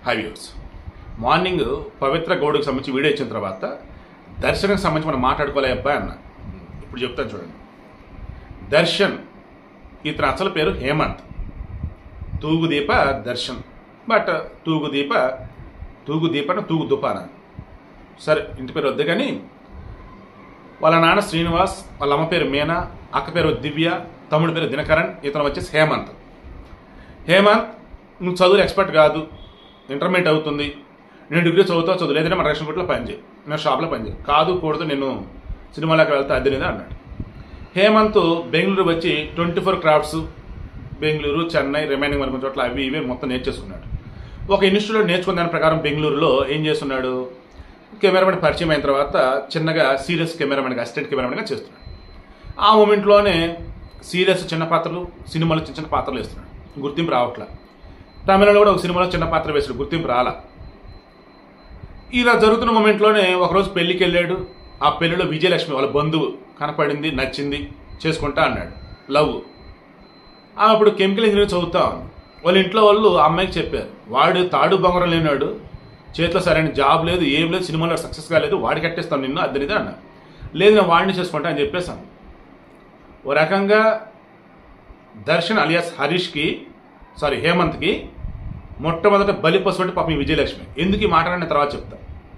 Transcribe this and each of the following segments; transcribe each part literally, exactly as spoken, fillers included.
High viewers, morning Pavitra గౌడ్కి సంబంధించి video ఇచ్చిన తర్వాత దర్శన్కి సంబంధించి మనం మాట్లాడుకోలే అబ్బాయి అన్న. ఇప్పుడు చెప్తాను చూడండి. దర్శన్ ఇతని అసలు పేరు హేమంత్, తూగుదీప దర్శన్. బట్ తూగుదీప తూగుదీపన తూగు దుపాన సరే, ఇంటి పేరు వద్దు. కానీ వాళ్ళ నాన్న శ్రీనివాస్, వాళ్ళ అమ్మ పేరు మీనా, అక్క పేరు దివ్య, తమ్ముడి పేరు దినకరణ్, ఇతను వచ్చేసి హేమంత్. హేమంత్ నువ్వు చదువులు ఎక్స్పర్ట్ కాదు, ఇంటర్మీడియట్ అవుతుంది, నేను డిగ్రీ చదువుతావు చదువు, లేదంటే మన రేషన్ కొట్లో పనిచేయి, నేను షాప్లో పనిచేయి, కాదు కూడదు నేను సినిమాలోకి వెళ్తే అద్దె లేదా అన్నాడు. హేమంత్ బెంగళూరు వచ్చి twenty four crafts Bengaluru, Chennai, remaining మరికొన్ని చోట్ల అవి ఇవి మొత్తం నేర్చేసుకున్నాడు. ఒక ఇన్స్టిట్యూట్లో నేర్చుకున్న దాని ప్రకారం బెంగళూరులో ఏం చేస్తున్నాడు, కెమెరామెన్ పరిచయం అయిన తర్వాత చిన్నగా సీరియస్ కెమెరామెన్గా, అసిస్టెంట్ కెమెరామెన్గా చేస్తున్నాడు. ఆ మూమెంట్లోనే సీరియస్ చిన్న పాత్రలు, సినిమాలో చిన్న చిన్న పాత్రలు వేస్తున్నాడు, గుర్తింపు రావట్లా. తమిళలో కూడా ఒక సినిమాలో చిన్న పాత్ర వేసాడు, గుర్తింపు రాలా. ఇలా జరుగుతున్న మూమెంట్లోనే ఒకరోజు పెళ్లికి వెళ్ళాడు. ఆ పెళ్లిలో విజయలక్ష్మి వాళ్ళ బంధువు కనపడింది, నచ్చింది, చేసుకుంటా అన్నాడు, లవ్. ఆమె అప్పుడు కెమికల్ ఇంజనీరింగ్ చదువుతా ఉంది. వాళ్ళ ఇంట్లో వాళ్ళు ఆ అమ్మాయికి చెప్పారు, వాడు తాడు బొంగరం లేనాడు, చేతిలో సరైన జాబ్ లేదు, ఏం లేదు, సినిమాలో సక్సెస్ కాలేదు, వాడికి కట్టేస్తాను నిన్ను అద్దెనిదే అన్నాడు. లేదు నేను వాడిని చేసుకుంటా అని చెప్పేశాను. ఓ రకంగా దర్శన్ అలియాస్ హరీష్కి సారీ హేమంత్కి మొట్టమొదట బలి పశువంటే పాపం విజయలక్ష్మి. ఎందుకు ఈ మాట్లాడిన తర్వాత చెప్తా.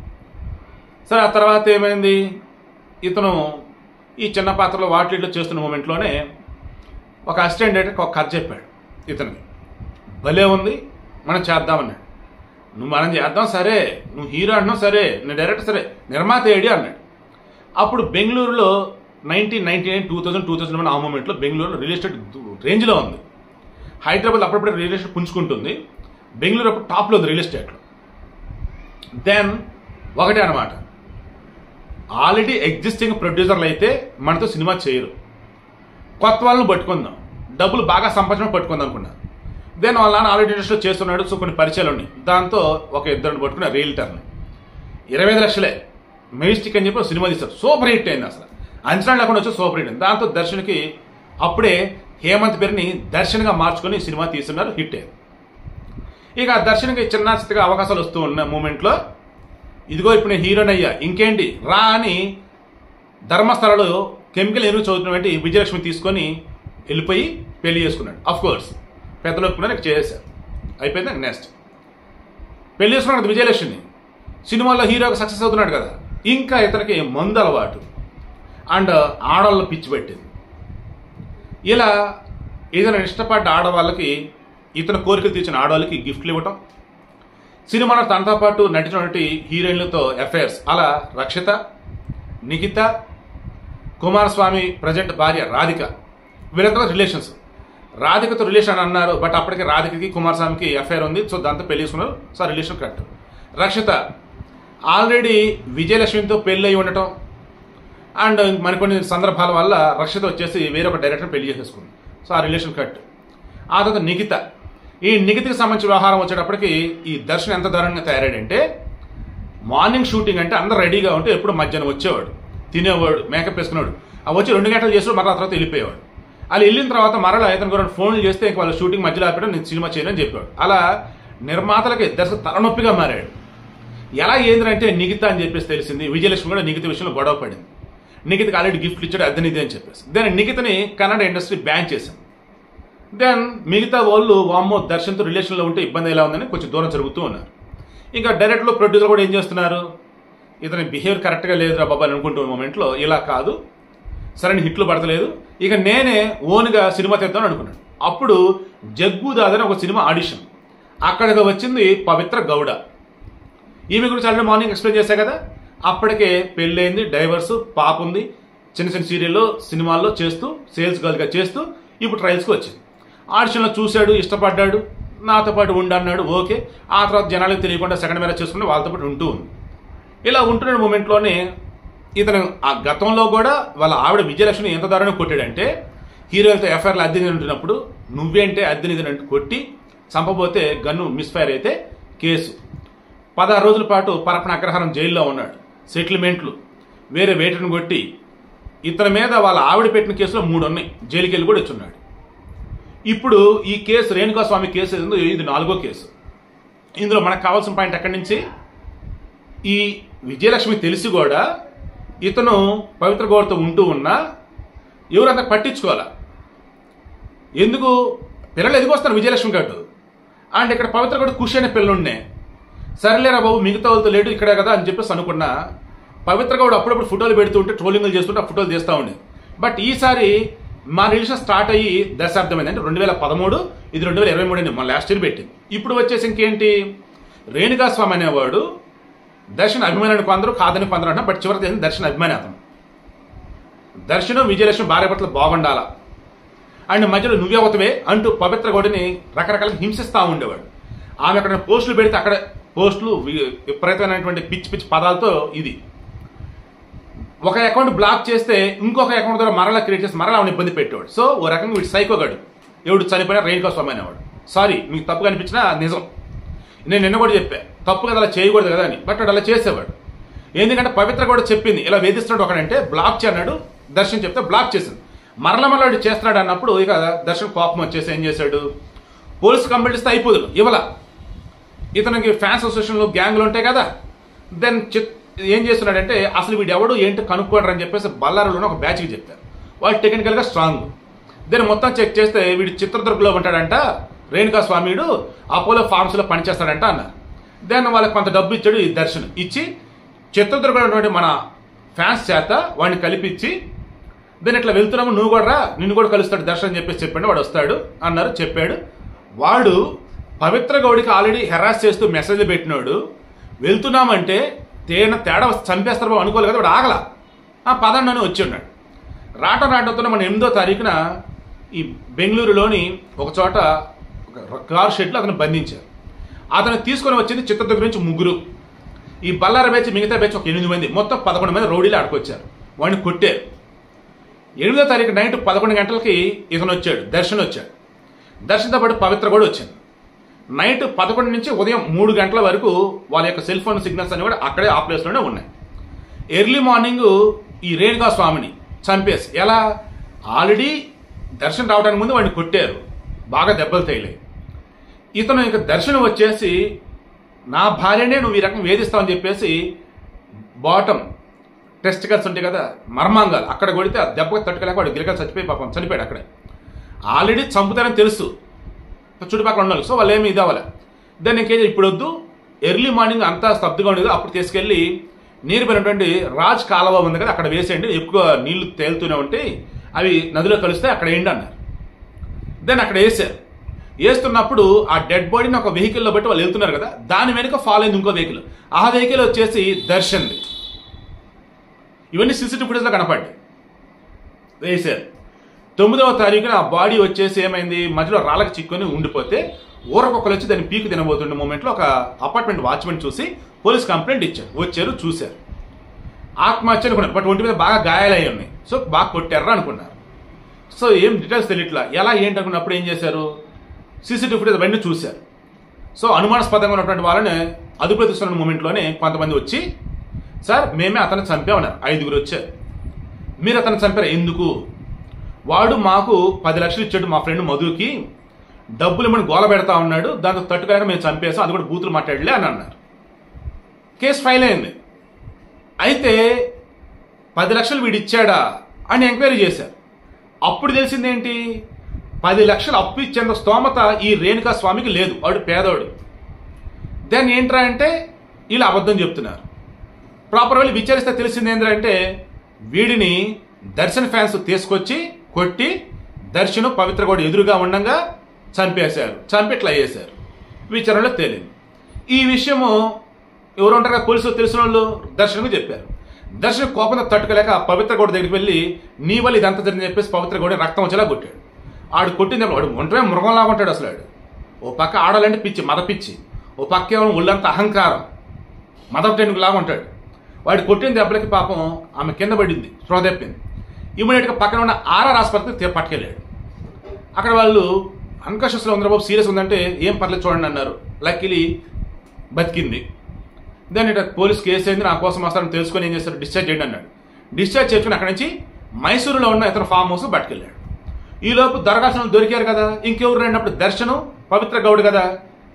సరే, ఆ తర్వాత ఏమైంది, ఇతను ఈ చిన్న పాత్రలో వాటిలో చేస్తున్న మూమెంట్లోనే ఒక అసిస్టెంట్ డైరెక్టర్ ఒక కథ చెప్పాడు ఇతనికి. భలే ఉంది, మనం చేద్దామన్నాడు. నువ్వు మనం చేద్దాం సరే, నువ్వు హీరో అంటున్నావు సరే, నేను డైరెక్టర్ సరే, నిర్మాత ఏడి అన్నాడు. అప్పుడు బెంగళూరులో nineteen ninety nine two thousand two thousand one ఆ మూమెంట్లో బెంగళూరులో రియల్ ఎస్టేట్ రేంజ్లో ఉంది. హైదరాబాద్ అప్పుడప్పుడు రియల్ ఎస్టేట్ పుంజుకుంటుంది, బెంగళూరు అప్పుడు టాప్లో ఉంది రియల్ ఎస్టేట్లో. దెన్ ఒకటే అనమాట, ఆల్రెడీ ఎగ్జిస్టింగ్ ప్రొడ్యూసర్లు అయితే మనతో సినిమా చేయరు, కొత్త వాళ్ళని పట్టుకుందాం, డబ్బులు బాగా సంపాదించడం పట్టుకుందాం అనుకున్నారు. దెన్ వాళ్ళ నాన్న ఆల్రెడీ ఇండస్ట్రీలో చేస్తున్నాడు, సో కొన్ని పరిచయాలు ఉన్నాయి. దాంతో ఒక ఇద్దరిని పట్టుకున్న రియల్టర్ని ఇరవై ఐదు లక్షలే మెజిస్టిక్ అని చెప్పి సినిమా తీస్తారు. సూపర్ హిట్ అయింది, అసలు అంచనా లేకుండా వచ్చి సూపర్ హిట్ అయింది. దాంతో దర్శన్కి అప్పుడే హేమంత్ పేరుని దర్శన్గా మార్చుకొని సినిమా తీస్తున్నారు, హిట్ అయింది. ఇక దర్శన్కి చిన్న చిన్నగా అవకాశాలు వస్తూ ఉన్న మూమెంట్లో ఇదిగో ఇప్పుడు నేను హీరోని అయ్యా, ఇంకేంటి రా అని ధర్మస్థలలో కెమికల్ ఎరువు చదువుతున్నటువంటి విజయలక్ష్మి తీసుకొని వెళ్ళిపోయి పెళ్లి చేసుకున్నాడు. అఫ్ కోర్స్ పెద్దలు ఒప్పుకున్నారు, ఇక చేసేసారు, అయిపోయింది. నెక్స్ట్ పెళ్లి చేసుకున్నాడు విజయలక్ష్మిని, సినిమాల్లో హీరోగా సక్సెస్ అవుతున్నాడు కదా. ఇంకా ఇతనికి మందు అలవాటు అండ్ ఆడవాళ్ళ పిచ్చి పెట్టింది. ఇలా ఏదైనా ఇష్టపడ్డ ఆడవాళ్ళకి, ఇతను కోరికలు తీర్చిన ఆడవాళ్ళకి గిఫ్ట్లు ఇవ్వటం, సినిమాలో తనతో పాటు నటించినటువంటి హీరోయిన్లతో అఫైర్స్. అలా రక్షిత, నిఖిత, కుమారస్వామి ప్రజెంట్ భార్య రాధిక, వీళ్ళంతా రిలేషన్స్. రాధికతో రిలేషన్ అన్నారు, బట్ అప్పటికే రాధికకి కుమారస్వామికి అఫైర్ ఉంది, సో దాంతో పెళ్లి చేసుకున్నారు, so relation correct. Rakshitha already విజయలక్ష్మితో పెళ్లి అయి ఉండటం అండ్ మరికొన్ని సందర్భాల వల్ల రక్షిత వచ్చేసి వేరొక డైరెక్టర్ పెళ్లి చేసేసుకుంది, సో ఆ రిలేషన్ కట్. ఆ తర్వాత నిఖిత, ఈ నిఖితకి సంబంధించిన వ్యవహారం వచ్చేటప్పటికి ఈ దర్శన్ ఎంత దారుణంగా తయారాడంటే, మార్నింగ్ షూటింగ్ అంటే అందరు రెడీగా ఉంటే ఎప్పుడు మధ్యాహ్నం వచ్చేవాడు, తినేవాడు, మేకప్ వేసుకునేవాడు, ఆ వచ్చి రెండు గంటలు చేసి మరలా తర్వాత వెళ్ళిపోయేవాడు. అలా వెళ్ళిన తర్వాత మరలా ఇతను కూడా ఫోన్లు చేస్తే ఇంక వాళ్ళ షూటింగ్ మధ్యలో ఆపడం, నేను సినిమా చేయను అని చెప్పాడు. అలా నిర్మాతలకి దర్శకుడు తలనొప్పిగా మారాడు. ఎలా ఏంటంటే నిఖిత అని చెప్పేసి తెలిసింది, విజయలక్ష్మి కూడా నిఖిత విషయంలో గొడవ పడింది, నిఖితకి ఆల్రెడీ గిఫ్ట్లు ఇచ్చాడు అద్దెనిది అని చెప్పేసి. దెన్ నిఖితని కన్నడ ఇండస్ట్రీ బ్యాన్ చేశాం. దెన్ మిగతా వాళ్ళు వామ్మో దర్శన్తో రిలేషన్లో ఉంటే ఇబ్బంది ఎలా ఉందని కొంచెం దూరం జరుగుతూ ఉన్నారు. ఇంకా డైరెక్ట్లో ప్రొడ్యూసర్ కూడా ఏం చేస్తున్నారు, ఇతని బిహేవియర్ కరెక్ట్గా లేదురా బాబా అని అనుకుంటున్న మూమెంట్లో ఇలా కాదు, సరైన హిట్లు పడతలేదు, ఇక నేనే ఓన్గా సినిమా తెద్దామని అనుకున్నాను. అప్పుడు జగ్గు దాదని ఒక సినిమా ఆడిషన్, అక్కడికి వచ్చింది పవిత్ర గౌడ. ఈమె గురించి ఆల్రెడీ మార్నింగ్ ఎక్స్ప్లెయిన్ చేశా కదా. అప్పటికే పెళ్ళైంది, డైవర్స్, పాప ఉంది, చిన్న చిన్న సీరియల్లో సినిమాల్లో చేస్తూ సేల్స్ గర్ల్గా చేస్తూ ఇప్పుడు ట్రయల్స్కి వచ్చింది. ఆడిషన్లో చూశాడు, ఇష్టపడ్డాడు, నాతో పాటు ఉండన్నాడు, ఓకే. ఆ తర్వాత జనాలకు తెలియకుండా సెకండ్ మ్యారేజ్ చేసుకుని వాళ్ళతో పాటు ఉంటూ ఉంది. ఇలా ఉంటున్న మూమెంట్లోనే ఇతను ఆ గతంలో కూడా వాళ్ళ ఆవిడ విజయలక్ష్మిని ఎంత దారుణంగా కొట్టాడంటే, హీరోలతో ఎఫ్ఐఆర్లు అద్దెని ఉంటున్నప్పుడు నువ్వేంటే అద్దెనిది అంటే కొట్టి చంపబోతే గన్ను మిస్ఫైర్ అయితే కేసు. పదహారు రోజుల పాటు పరపన అగ్రహారం జైల్లో ఉన్నాడు, సెటిల్మెంట్లు, వేరే వేటను కొట్టి ఇతని మీద వాళ్ళ ఆవిడ పెట్టిన కేసులో మూడు ఉన్నాయి, జైలుకి వెళ్ళి కూడా వచ్చున్నాడు. ఇప్పుడు ఈ కేసు రేణుకాస్వామి కేసు ఇది నాలుగో కేసు. ఇందులో మనకు కావాల్సిన పాయింట్ ఎక్కడి నుంచి, ఈ విజయలక్ష్మి తెలిసి కూడా ఇతను పవిత్ర గౌడతో ఉంటూ ఉన్నా ఎవరంతా పట్టించుకోవాలా. ఎందుకు పిల్లలు ఎదిగొస్తారు విజయలక్ష్మి గట్టు అండ్ ఇక్కడ పవిత్ర గౌడ ఖుషి అనే పిల్లలుండే, సరేలేరా బాబు మిగతా వాళ్ళతో లేటు ఇక్కడే కదా అని చెప్పేసి అనుకున్నా. పవిత్ర గౌడ అప్పుడప్పుడు ఫోటోలు పెడుతూ ఉంటే ట్రోలింగ్లు చేస్తుంటే ఆ ఫోటోలు తీస్తూ ఉండే. బట్ ఈసారి మా రిలేషన్ స్టార్ట్ అయ్యి దశాబ్దమైంది, అంటే రెండు వేల పదమూడు ఇది రెండు వేల ఇరవై మూడు అండి, మన లాస్ట్ ఇయర్ పెట్టింది. ఇప్పుడు వచ్చేసి ఇంకేంటి, రేణుకా స్వామి అనేవాడు దర్శన్ అభిమానాన్ని కొందరు కాదని కొందరు అంటారు. బట్ చివరికి దర్శన్ అభిమాని అతను. దర్శనం విజయలక్ష్మి భార్యాభర్తలు బాగుండాలా అండ్ మధ్యలో నువ్వే అవుతావే అంటూ పవిత్ర గౌడిని రకరకాలుగా హింసిస్తూ ఉండేవాడు. ఆమె అక్కడ పోస్టులు పెడితే అక్కడ పోస్టులు విపరీతమైనటువంటి పిచ్చి పిచ్చి పదాలతో, ఇది ఒక అకౌంట్ బ్లాక్ చేస్తే ఇంకొక అకౌంట్ ద్వారా మరలా క్రియేట్ చేసి మరలా ఆమెను ఇబ్బంది పెట్టేవాడు. సో ఓ రకంగా వీడు సైకోగాడు, ఎవడు చనిపోయినా రేణుకా స్వామి అనేవాడు. సారీ మీకు తప్పుగా అనిపించినా నిజం, నేను నిన్న కూడా చెప్పా తప్పు కదా అలా చేయకూడదు కదా అని. బట్ వాడు అలా చేసేవాడు. ఎందుకంటే పవిత్ర కూడా చెప్పింది ఇలా వేధిస్తున్నాడు ఒకడంటే బ్లాక్ చేయన్నాడు, దర్శన్ చెప్తే బ్లాక్ చేసింది. మరల మరలా వాడు చేస్తున్నాడు అన్నప్పుడు ఇక దర్శన్ కోపం వచ్చేసి ఏం చేశాడు, పోలీసు కంప్లైంట్ ఇస్తే అయిపోదు ఇవాళ. ఇతనికి ఫ్యాన్స్ అసోసియేషన్లో గ్యాంగ్లు ఉంటాయి కదా, దెన్ ఏం చేస్తున్నాడంటే అసలు వీడు ఎవడు ఏంటి కనుక్కోడరు అని చెప్పేసి బళ్ళారులోనే ఒక బ్యాచ్కి చెప్తారు. వాడు టెక్నికల్గా స్ట్రాంగ్. దెన్ మొత్తం చెక్ చేస్తే వీడు చిత్రదుర్గలో ఉంటాడంట, రేణుకా స్వామిడు అపోలో ఫార్మ్స్లో పనిచేస్తాడంట అన్నారు. దెన్ వాళ్ళకి కొంత డబ్బు ఇచ్చాడు ఈ దర్శన్, ఇచ్చి చిత్రదుర్గలో ఉన్నటువంటి మన ఫ్యాన్స్ చేత వాడిని కలిపించి దెన్ ఇట్లా వెళ్తున్నాము నువ్వు కూడా రా, నిన్ను కూడా కలుస్తాడు దర్శన్ అని చెప్పేసి చెప్పండి, వాడు వస్తాడు అన్నారు. చెప్పాడు. వాడు పవిత్ర గౌడికి ఆల్రెడీ హెరాస్ చేస్తూ మెసేజ్లు పెట్టినాడు. వెళ్తున్నామంటే తేన తేడా చంపేస్తారు బాబు అనుకోలేదు కదా, వాడు ఆగల ఆ పదండి అని వచ్చి ఉన్నాడు. రాట రాటతో మన ఎనిమిదో తారీఖున ఈ బెంగళూరులోని ఒక చోట ఒక కారు షెడ్లో అతను బంధించారు. అతను తీసుకొని వచ్చింది చిత్రదుర్గ నుంచి ముగ్గురు, ఈ బల్లార బ్యాచ్ మిగతా బ్యాచ్ ఒక ఎనిమిది మంది, మొత్తం పదకొండు మంది రౌడీలు ఆడుకొచ్చారు. వాడిని కొట్టారు. ఎనిమిదో తారీఖు నైట్ పదకొండు గంటలకి ఇతను వచ్చాడు, దర్శన్ వచ్చాడు. దర్శన్తో పాటు పవిత్ర కూడా వచ్చింది. నైట్ పదకొండు నుంచి ఉదయం మూడు గంటల వరకు వాళ్ళ యొక్క సెల్ ఫోన్ సిగ్నల్స్ అన్ని కూడా అక్కడే ఆ ప్లేస్లోనే ఉన్నాయి. ఎర్లీ మార్నింగ్ ఈ రేణుకా స్వామిని చంపేసి, ఎలా ఆల్రెడీ దర్శనం రావడానికి ముందు వాడిని కొట్టారు, బాగా దెబ్బలు తగిలాయి. ఇతను ఇక దర్శనం వచ్చేసి నా భార్యనే నువ్వు ఈ రకం వేధిస్తావని చెప్పేసి బాటమ్ టెస్టికల్స్ ఉంటాయి కదా మర్మాంగాలు, అక్కడ కొడితే ఆ దెబ్బకి తట్టుకోలేక వాడు గిలకలు చచ్చిపోయి పాపం చనిపోయాడు అక్కడే. ఆల్రెడీ చంపుతారని తెలుసు చుట్టుపక్కల ఉండాలి. సో వాళ్ళు ఏమి ఇది అవ్వాలి. దాన్ని ఇంకేం ఇప్పుడు వద్దు, ఎర్లీ మార్నింగ్ అంతా స్తబ్దుగా ఉండేది, అప్పుడు తీసుకెళ్లి నీరు పోయినటువంటి రాజ్ కాలువ ఉంది కదా అక్కడ వేసేయండి, ఎక్కువ నీళ్లు తేలుతూనే ఉంటాయి, అవి నదిలో కలిస్తే అక్కడ వేయండి అన్నారు. దెన్ అక్కడ వేసారు. వేస్తున్నప్పుడు ఆ డెడ్ బాడీని ఒక వెహికల్లో బట్టి వాళ్ళు వెళ్తున్నారు కదా, దాని వెనుక ఫాలో అయింది ఇంకో వెహికల్. ఆ వెహికల్ వచ్చేసి దర్శన్ది. ఇవన్నీ సీసీటీవీ ఫుటేజ్లో కనపడ్డాయి. వేసారు. తొమ్మిదవ తారీఖున ఆ బాడీ వచ్చేసి ఏమైంది, మధ్యలో రాళ్ళకి చిక్కుని ఉండిపోతే ఊరకొక్కరు వచ్చి దాన్ని పీకు తినబోతుండే మూమెంట్లో ఒక అపార్ట్మెంట్ వాచ్మెన్ చూసి పోలీస్ కంప్లైంట్ ఇచ్చారు. వచ్చారు, చూశారు. ఆత్మహత్య అనుకున్నారు. బట్ ఒంటి మీద బాగా గాయాలయ్యి ఉన్నాయి. సో బాగా కొట్టారా అనుకున్నారు. సో ఏం డీటెయిల్స్ తెలియట్లా ఎలా ఏంటి అనుకున్నప్పుడు ఏం చేశారు, సీసీటీవీ ఫుటేజ్ అవన్నీ చూశారు. సో అనుమానాస్పదంగా ఉన్నటువంటి వాళ్ళని అదుపులో తీసుకున్న మూమెంట్లోనే కొంతమంది వచ్చి సార్ మేమే అతను చంపామన్నారు. ఐదుగురు వచ్చారు. మీరు అతను చంపారు ఎందుకు, వాడు మాకు పది లక్షలు ఇచ్చాడు మా ఫ్రెండ్ మధుకి, డబ్బులు ఇమ్మని గోల పెడతా ఉన్నాడు, దాంతో తట్టుకోలేక మేము చంపేసాం, అది కూడా బూతులు మాట్లాడలే అని అన్నారు. కేసు ఫైల్ అయింది. అయితే పది లక్షలు వీడు ఇచ్చాడా అని ఎంక్వైరీ చేశారు. అప్పుడు తెలిసిందేంటి, పది లక్షలు అప్పు ఇచ్చేంత స్తోమత ఈ రేణుకా స్వామికి లేదు, వాడు పేదవాడు. దాన్ని ఏంట్రా అంటే ఇలా అబద్ధం చెప్తున్నారు. ప్రాపర్ వెళ్ళి విచారిస్తే తెలిసింది ఏంటంటే వీడిని దర్శన్ ఫ్యాన్స్ తీసుకొచ్చి కొట్టి దర్శను పవిత్ర కూడా ఎదురుగా ఉండగా చంపేశారు. చంపి ఇట్లా చేశారు. విచారణలో తేలింది. ఈ విషయము ఎవరు ఉంటారు కదా పోలీసులు తెలిసిన వాళ్ళు దర్శనకు చెప్పారు. దర్శన కోపంతో తట్టుకోలేక పవిత్ర గౌడ దగ్గరికి వెళ్ళి నీ వల్ల ఇదంతా జరిగింది చెప్పేసి పవిత్ర గౌడ రక్తం వచ్చేలా కొట్టాడు. ఆడు కొట్టింది వాడు ఒంటమే మృగంలాగా ఉంటాడు అసలు. ఆడు ఓ పక్క ఆడాలంటే పిచ్చి, మద పిచ్చి, ఓ పక్క ఏమో ఒళ్ళంతా అహంకారం, మదం టెన్నుకు లాగా ఉంటాడు. వాడు కొట్టిన దెబ్బలకి పాపం ఆమె కింద పడింది, స్పృహ తప్పింది. ఇమీడియట్గా పక్కన ఉన్న ఆర్ఆర్ ఆసుపత్రికి పట్టుకెళ్ళాడు. అక్కడ వాళ్ళు అన్కాన్షియస్లో ఉందరా బాబు, సీరియస్ ఉందంటే ఏం పర్లేదు చూడండి అన్నారు. లక్కీలీ బతికింది. దాన్ని ఇట్లా పోలీస్ కేసు అయింది, నా కోసం వస్తారని తెలుసుకొని ఏం చేస్తారు, డిశ్చార్జ్ చేయండి అన్నాడు. డిశ్చార్జ్ చేసుకుని అక్కడి నుంచి మైసూరులో ఉన్న ఇతను ఫామ్ హౌస్ పట్టుకెళ్ళాడు. ఈలోపు దరఖాస్తులు దొరికారు కదా, ఇంకెవరు అయినప్పుడు దర్శనం పవిత్ర గౌడ్ కదా,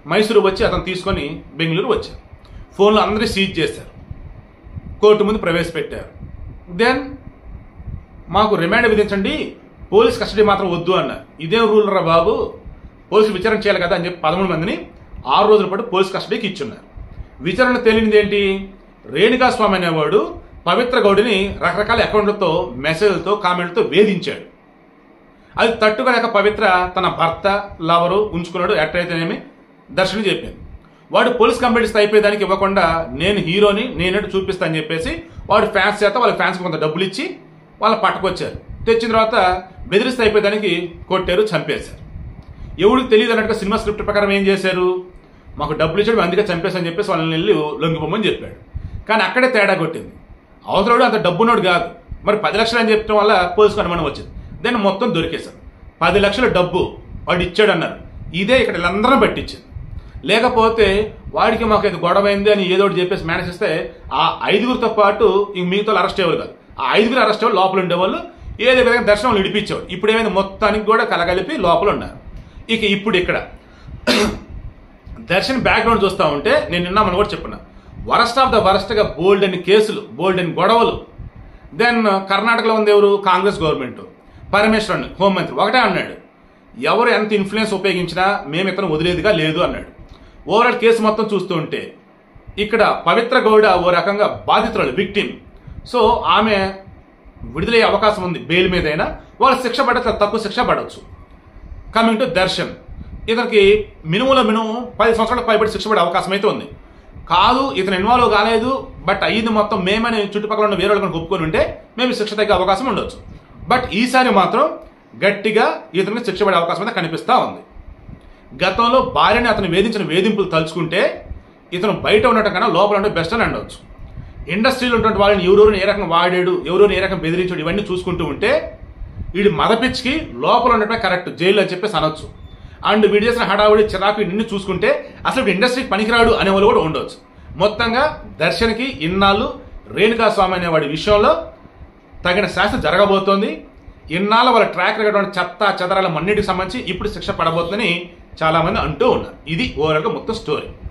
మైసూరు వచ్చి అతను తీసుకొని బెంగళూరు వచ్చారు. ఫోన్లు అందరూ సీజ్ చేశారు, కోర్టు ముందు ప్రవేశపెట్టారు. దెన్ మాకు రిమాండ్ విధించండి, పోలీస్ కస్టడీ మాత్రం వద్దు అన్నారు. ఇదేం రూల్ రా బాబు, పోలీసులు విచారణ చేయాలి కదా అని చెప్పి పదమూడు మందిని ఆరు రోజుల పాటు పోలీస్ కస్టడీకి ఇచ్చున్నారు. విచారణ తేలింది ఏంటి, రేణుకాస్వామి అనేవాడు పవిత్ర గౌడిని రకరకాల అకౌంట్లతో మెసేజ్లతో కామెంట్లతో వేధించాడు. అది తట్టుకోలేక పవిత్ర తన భర్త లవరు ఉంచుకున్నాడు, ఎట్లయితేనేమి దర్శనం చెప్పింది. వాడు పోలీస్ కంప్లైంట్స్ అయిపోయేదానికి ఇవ్వకుండా నేను హీరోని నేనేంటో చూపిస్తా అని చెప్పేసి వాడు ఫ్యాన్స్ చేత వాళ్ళ ఫ్యాన్స్కి కొంత డబ్బులు ఇచ్చి వాళ్ళ పట్టుకొచ్చారు. తెచ్చిన తర్వాత బెదిరిస్తే అయిపోయేదానికి కొట్టారు, చంపేశారు. ఎవరికి తెలియదు అన్నట్టుగా సినిమా స్క్రిప్ట్ ప్రకారం ఏం చేశారు, మాకు డబ్బులు ఇచ్చాడు అందుకే చంపేసని చెప్పేసి వాళ్ళని వెళ్ళి లొంగిపోమని చెప్పాడు. కానీ అక్కడే తేడా కొట్టింది. అవతలడు అంత డబ్బున్నోడు కాదు, మరి పది లక్షలు అని చెప్పడం వల్ల పోలీసుకు అనుమానం వచ్చింది. దాన్ని మొత్తం దొరికేశారు. పది లక్షల డబ్బు వాడు ఇచ్చాడు అన్నారు. ఇదే ఇక్కడ వీళ్ళందరం పట్టించింది. లేకపోతే వాడికి మాకు ఇది గొడవైంది అని ఏదో ఒకటి చెప్పేసి మేనేజ్ చేస్తే ఆ ఐదుగురితో పాటు ఇంక మిగతా అరెస్ట్ అయ్యేవాళ్ళు కాదు. ఆ ఐదుగురు అరెస్ట్ అయ్యేవాళ్ళు లోపల ఉండేవాళ్ళు, ఏదో విధంగా దర్శనం ఇడిపించేవాడు. ఇప్పుడు ఏమైంది, మొత్తానికి కూడా కలగలిపి లోపల ఉన్నారు. ఇక ఇప్పుడు ఇక్కడ దర్శన్ బ్యాక్గ్రౌండ్ చూస్తూ ఉంటే నేను నిన్నామని కూడా చెప్పున్నా, వరస్ట్ ఆఫ్ ద వరస్ట్గా బోల్డ్ అని కేసులు, బోల్డ్ అని గొడవలు. దెన్ కర్ణాటకలో ఉంది ఎవరు, కాంగ్రెస్ గవర్నమెంట్, పరమేశ్వరన్ హోంమంత్రి ఒకటే అన్నాడు, ఎవరు ఎంత ఇన్ఫ్లుయెన్స్ ఉపయోగించినా మేము ఇతను వదిలేదిగా లేదు అన్నాడు. ఓవరాల్ కేసు మొత్తం చూస్తూ ఉంటే ఇక్కడ పవిత్ర గౌడ ఓ రకంగా బాధితురాలు, విక్టిమ్. సో ఆమె విడుదలయ్యే అవకాశం ఉంది బెయిల్ మీదైనా, వాళ్ళు శిక్ష పడచ్చు, తక్కువ శిక్ష పడవచ్చు. కమింగ్ టు దర్శన్, ఇతనికి మినిమంలో మినిమం పది సంవత్సరాలకు పైబడి శిక్ష పడే అవకాశం అయితే ఉంది. కాదు ఇతను ఇన్వాల్వ్ కాలేదు, బట్ అయ్యింది మొత్తం మేమని చుట్టుపక్కల ఉన్న వేరే వాళ్ళని ఒప్పుకొని ఉంటే మేము శిక్ష తగ్గే అవకాశం ఉండొచ్చు. బట్ ఈసారి మాత్రం గట్టిగా ఇతనికి శిక్ష పడే అవకాశం అయితే కనిపిస్తూ ఉంది. గతంలో భార్యని అతను వేధించిన వేధింపులు తలుచుకుంటే ఇతను బయట ఉండటం కన్నా లోపల ఉంటే బెస్ట్ అని అనవచ్చు. ఇండస్ట్రీలో ఉన్నటువంటి వాళ్ళని ఎవరెవరిని ఏ రకంగా వాడాడు, ఎవరెవరిని ఏ రకంగా బెదిరించాడు, ఇవన్నీ చూసుకుంటూ ఉంటే వీడి మదపిచ్చికి లోపల ఉండటమే కరెక్ట్ జైలు అని చెప్పేసి అనొచ్చు. అండ్ వీడు చేసిన హడావుడి చిరాకు నిన్ను చూసుకుంటే అసలు వీడు ఇండస్ట్రీకి పనికిరాడు అనేవాళ్ళు కూడా ఉండవచ్చు. మొత్తంగా దర్శన్కి ఇన్నాళ్ళు రేణుకాస్వామి అనేవాడి విషయంలో తగిన శాస్త్రం జరగబోతోంది. ఇన్నాళ్ళ వాళ్ళ ట్రాక్ రికార్డ్ చెత్త చెదరాల మన్నిటికి సంబంధించి ఇప్పుడు శిక్ష పడబోతుందని చాలా మంది అంటూ ఉన్నారు. ఇది ఓవరాల్గా మొత్తం స్టోరీ.